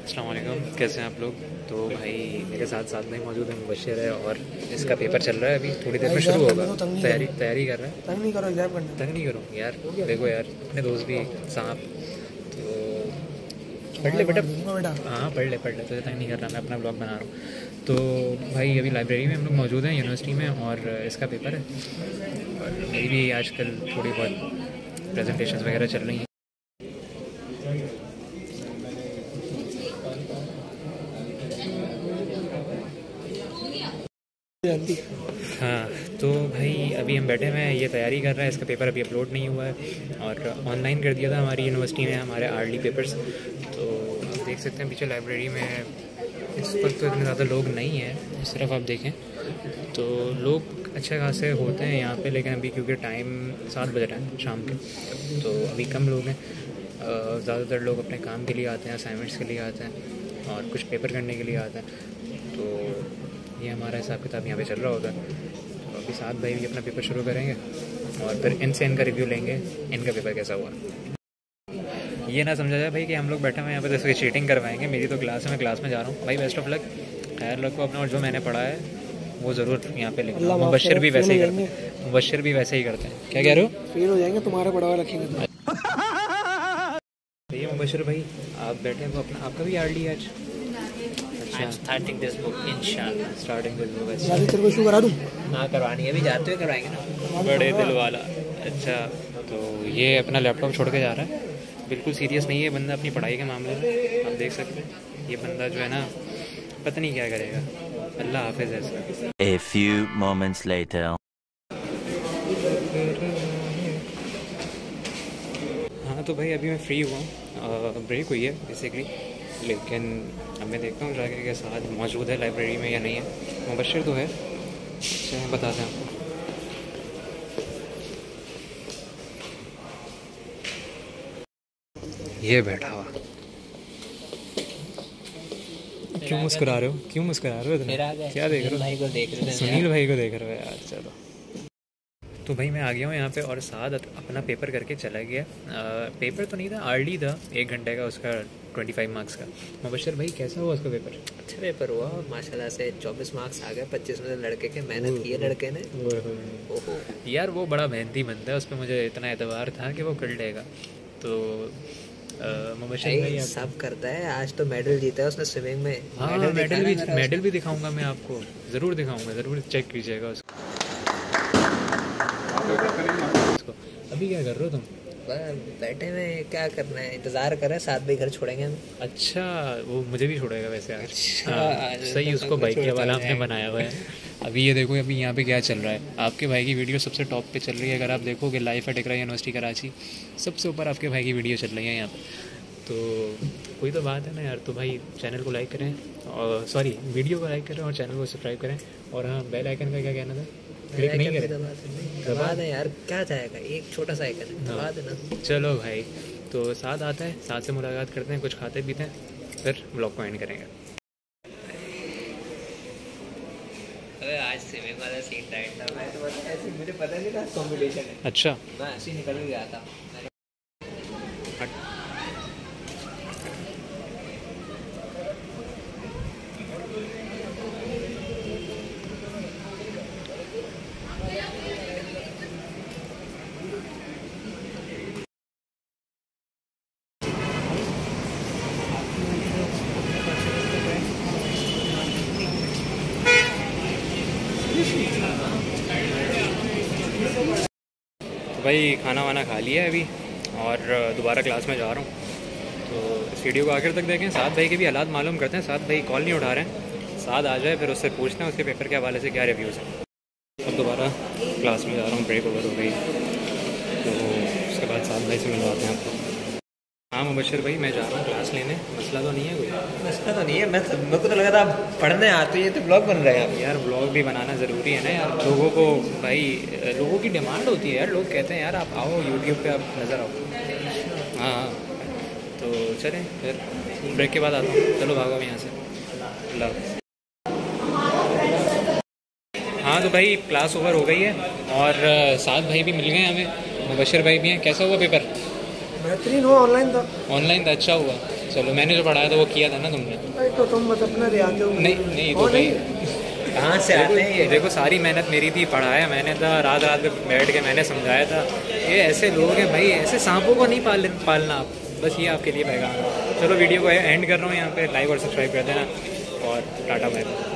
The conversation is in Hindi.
अस्सलाम वालेकुम, कैसे हैं आप लोग। तो भाई मेरे साथ साथ में मौजूद है मुबश्शिर है और इसका पेपर चल रहा है, अभी थोड़ी देर में शुरू होगा। तैयारी कर रहा है। तंग नहीं करो, एग्जाम करना। तंग नहीं करो यार, देखो यार अपने दोस्त भी सांप, तो पढ़ ले बेटा। हाँ पढ़ ले तुझे तंग नहीं कर रहा, मैं अपना ब्लॉग बना रहा हूँ। तो भाई अभी लाइब्रेरी में हम लोग मौजूद हैं यूनिवर्सिटी में और इसका पेपर है और मेरी भी आजकल थोड़ी बहुत प्रेजेंटेशंस वगैरह चल रही हैं। हाँ तो भाई अभी हम बैठे हुए हैं, ये तैयारी कर रहा है, इसका पेपर अभी अपलोड नहीं हुआ है और ऑनलाइन कर दिया था हमारी यूनिवर्सिटी में हमारे आर्ली पेपर्स। तो आप देख सकते हैं पीछे लाइब्रेरी में इस वक्त तो इतने ज़्यादा लोग नहीं हैं, सिर्फ आप देखें तो लोग अच्छे खासे होते हैं यहाँ पे, लेकिन अभी क्योंकि टाइम 7 बज रहा है शाम के तो अभी कम लोग हैं। ज़्यादातर लोग अपने काम के लिए आते हैं, असाइनमेंट्स के लिए आते हैं और कुछ पेपर करने के लिए आते हैं। तो ये हमारा हिसाब किताब यहाँ पे चल रहा होगा। तो अभी 7 भाई भी अपना पेपर शुरू करेंगे और फिर इनसे इनका रिव्यू लेंगे, इनका पेपर कैसा हुआ। ये ना समझा जाए भाई कि हम लोग बैठे हुए यहाँ पे तो चीटिंग करवाएंगे। मेरी तो क्लास है, मैं क्लास में जा रहा हूँ भाई। बेस्ट ऑफ लक, खैर रखो अपना, और जो मैंने पढ़ा है वो ज़रूर यहाँ पे लिखना। मुबश्शिर भी वैसे ही करते हैं, मुबश्शिर भी वैसे ही करते हैं। क्या कह रहे हो? फेल हो जाएंगे, तुम्हारा पढ़ा हुआ रखेंगे तो। ये मुबश्शिर भाई आप बैठे हैं तो अपना, आपका भी आर्ली आज? I'm starting this book inshallah. Starting दिल शादी तेरे को शुरू करा दूँ? हाँ करवानी है, अभी जाते हुए करवाएंगे ना। बड़े दिल वाला। अच्छा तो ये अपना लैपटॉप छोड़ के जा रहा है, बिल्कुल सीरियस नहीं है बंदा अपनी पढ़ाई के मामले में। आप देख सकते हैं ये बंदा जो है ना पता नहीं क्या करेगा। अल्लाह हाफिज़ ऐसा। A few moments later. हाँ तो भाई अभी मैं फ्री हुआ हूँ, ब्रेक हुई है बेसिकली, लेकिन अब मैं देखता हूँ जाके कि साथ मौजूद है लाइब्रेरी में या नहीं है। मुबश्शिर तो है, चलिए बताते हैं आपको। ये बैठा हुआ। क्यों मुस्कुरा रहे हो, क्यों मुस्कुरा रहे हो इतना? क्या देख रहे हो? भाई को देख रहे हैं। सुनील भाई को देख रहे हो यार। चलो तो भाई मैं आ गया हूँ यहाँ पे और साथ अपना पेपर करके चला गया। पेपर तो नहीं था, आर्ली था, 1 घंटे का, उसका 25 मार्क्स का। मुबश्शिर भाई कैसा हुआ उसका पेपर? अच्छा पेपर हुआ माशाल्लाह से, 24 मार्क्स आ गए 25 में से। लड़के के मेहनत की है लड़के ने। ओहो यार वो बड़ा मेहनती बंदा है, उस पर मुझे इतना एतबार था कि वो कर लेगा। तो मुबश्शिर भाई सब करता है। आज तो मेडल जीता है उसने स्विमिंग में। हाँ मेडल भी दिखाऊंगा मैं आपको, ज़रूर दिखाऊंगा, ज़रूर चेक कीजिएगा उसको। अभी क्या कर रहे हो तुम? बैठे में क्या करना है, इंतजार कर रहे हैं, 7 बजे घर छोड़ेंगे हम। अच्छा वो मुझे भी छोड़ेगा वैसे आज। अच्छा, हाँ, सही, उसको बाइक के वाला हमने बनाया हुआ है। अभी ये देखो अभी यहाँ पे क्या चल रहा है, आपके भाई की वीडियो सबसे टॉप पे चल रही है। अगर आप देखोगे life at Iqra University Karachi, सबसे ऊपर आपके भाई की वीडियो चल रही है यहाँ पे। तो कोई तो बात है ना यार। तो भाई चैनल को लाइक करें और सॉरी वीडियो को लाइक करें और चैनल को सब्सक्राइब करें। और हाँ बेल आइकन का क्या कहना था? क्लिक नहीं करें, दबा दें यार, क्या जाएगा, एक छोटा सा आइकन है, दबा देना। चलो भाई तो साथ आता है, साथ से मुलाकात करते हैं, कुछ खाते पीते हैं, फिर ब्लॉग को एंड करेंगे। अबे आज स्विमिंग वाला सीन टाइट था, मैं तो ऐसे मुझे पता नहीं था कॉम्पिटिशन है। अच्छा मैं ऐसे ही निकल गया था। तो भाई खाना वाना खा लिया है अभी और दोबारा क्लास में जा रहा हूँ। तो इस वीडियो को आखिर तक देखें। साथ भाई के भी हालात मालूम करते हैं, साथ भाई कॉल नहीं उठा रहे हैं। साथ आ जाए फिर उससे पूछते हैं उसके पेपर के हवाले से क्या रिव्यूज़ हैं। अब दोबारा क्लास में जा रहा हूँ, ब्रेक ओवर हो गई तो उसके बाद साथ भाई से मिलवाते हैं आपको। हाँ मुबश्शिर भाई मैं जा रहा हूँ क्लास लेने, मसला तो नहीं है कोई? मसला तो नहीं है, मेरे को तो लगा था आप पढ़ने आते हैं तो ब्लॉग बन रहे हैं आप। यार ब्लॉग भी बनाना ज़रूरी है ना यार, लोगों को भाई लोगों की डिमांड होती है यार। लोग कहते हैं यार आप आओ यूट्यूब पे, आप नज़र आओ। हाँ तो चलें फिर ब्रेक के बाद आता हूँ। चलो भागो यहाँ से, अल्लाह। हाँ तो भाई क्लास ओवर हो गई है और साथ भाई भी मिल गए हमें, मुबश्शिर भाई भी हैं। कैसा हुआ पेपर? बेहतरीन हुआ, ऑनलाइन था। ऑनलाइन था, अच्छा हुआ। चलो मैंने जो पढ़ाया था वो किया था ना तुमने। भाई तो तुम बस अपना ले आते हो। नहीं नहीं तो भाई कहाँ से आते हैं ये? देखो सारी मेहनत मेरी थी, पढ़ाया मैंने था, रात रात में बैठ के मैंने समझाया था। ये ऐसे लोग हैं भाई, ऐसे सांपों को नहीं पालना आप, बस ये आपके लिए पैगाम है। चलो वीडियो को एंड कर रहा हूँ यहाँ पे, लाइक और सब्सक्राइब कर देना और टाटा बाय बाय।